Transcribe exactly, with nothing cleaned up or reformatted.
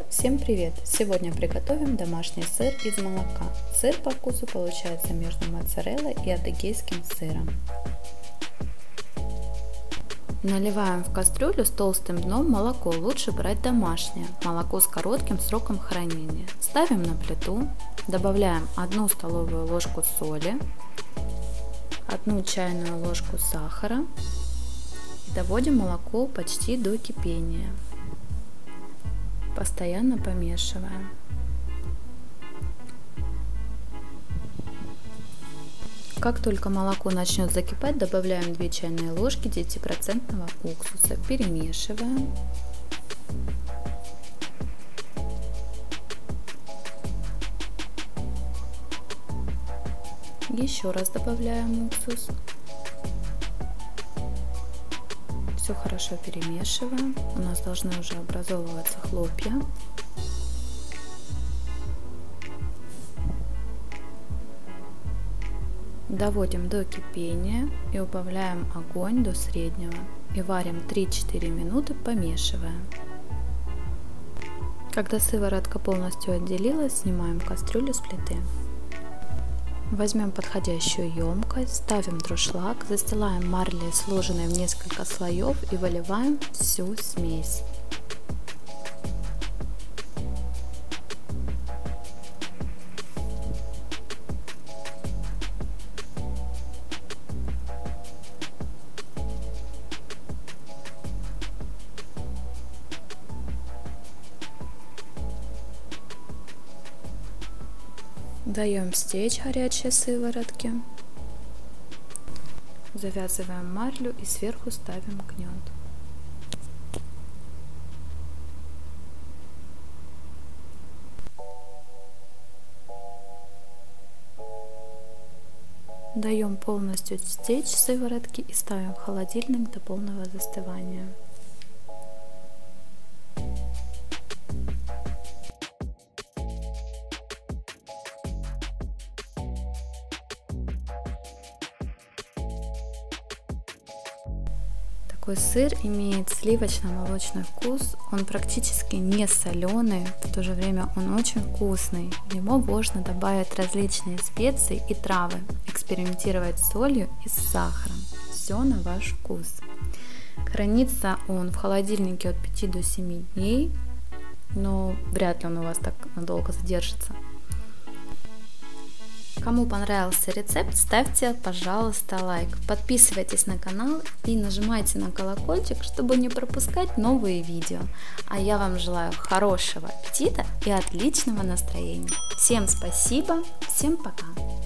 Всем привет! Сегодня приготовим домашний сыр из молока. Сыр по вкусу получается между моцареллой и адыгейским сыром. Наливаем в кастрюлю с толстым дном молоко, лучше брать домашнее, молоко с коротким сроком хранения. Ставим на плиту, добавляем одну столовую ложку соли, одну чайную ложку сахара и доводим молоко почти до кипения. Постоянно помешиваем. Как только молоко начнет закипать, добавляем две чайные ложки десятипроцентного уксуса, перемешиваем. Еще раз добавляем уксус. Все хорошо перемешиваем. У нас должны уже образовываться хлопья. Доводим до кипения и убавляем огонь до среднего. И варим три-четыре минуты, помешивая. Когда сыворотка полностью отделилась, снимаем кастрюлю с плиты. Возьмем подходящую емкость, ставим дуршлаг, застилаем марлей, сложенной в несколько слоев, и выливаем всю смесь. Даем стечь горячей сыворотки, завязываем марлю и сверху ставим гнет. Даем полностью стечь сыворотки и ставим в холодильник до полного застывания. Такой сыр имеет сливочно-молочный вкус, он практически не соленый, в то же время он очень вкусный. В него можно добавить различные специи и травы, экспериментировать с солью и с сахаром. Все на ваш вкус. Хранится он в холодильнике от пяти до семи дней, но вряд ли он у вас так надолго задержится. Кому понравился рецепт, ставьте, пожалуйста, лайк, подписывайтесь на канал и нажимайте на колокольчик, чтобы не пропускать новые видео. А я вам желаю хорошего аппетита и отличного настроения. Всем спасибо, всем пока!